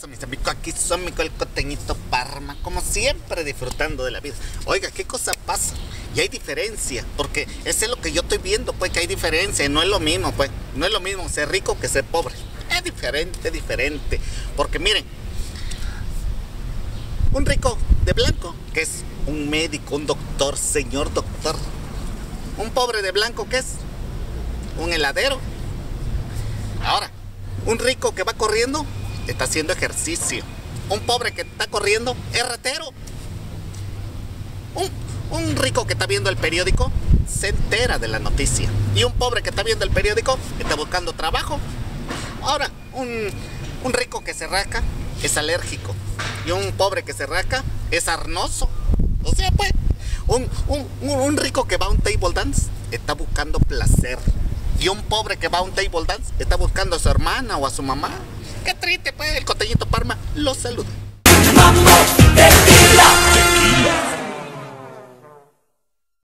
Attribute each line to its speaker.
Speaker 1: mis amigos? Aquí son mi el Costeñito Parma, como siempre disfrutando de la vida. Oiga, ¿qué cosa pasa? Y hay diferencia, porque eso es lo que yo estoy viendo, pues, que hay diferencia, y no es lo mismo, pues, no es lo mismo ser rico que ser pobre. Es diferente, porque miren, un rico de blanco, que es un médico, un doctor, señor doctor. Un pobre de blanco, ¿qué es? Un heladero. Ahora, un rico que va corriendo, está haciendo ejercicio. Un pobre que está corriendo, es ratero. Un rico que está viendo el periódico, se entera de la noticia. Y un pobre que está viendo el periódico, está buscando trabajo. Ahora, un rico que se rasca, es alérgico. Y un pobre que se rasca, es sarnoso. O sea, pues, un rico que va a un table dance, está buscando placer. Y un pobre que va a un table dance, está buscando a su hermana o a su mamá. Qué triste, pues, el Costeñito Parma los saluda.